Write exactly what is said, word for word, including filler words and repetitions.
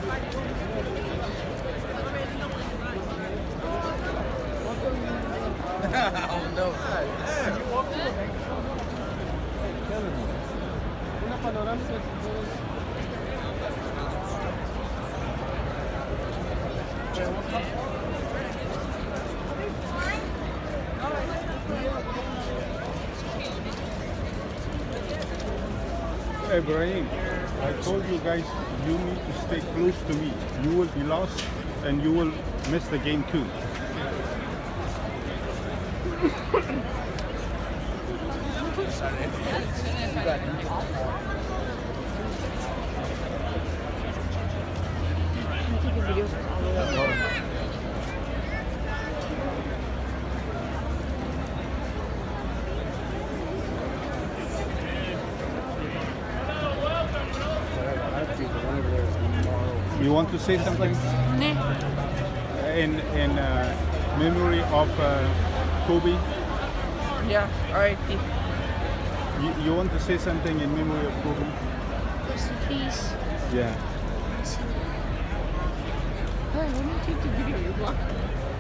Oh no. Una panorámica. Ibrahim, I told you guys you need to stay close to me. You will be lost and you will miss the game too. You want to say something? In in uh, memory of uh, Kobe? Yeah, alright. You, you want to say something in memory of Kobe? Rest in peace. Yeah. Alright, let me take the video. You're blocking.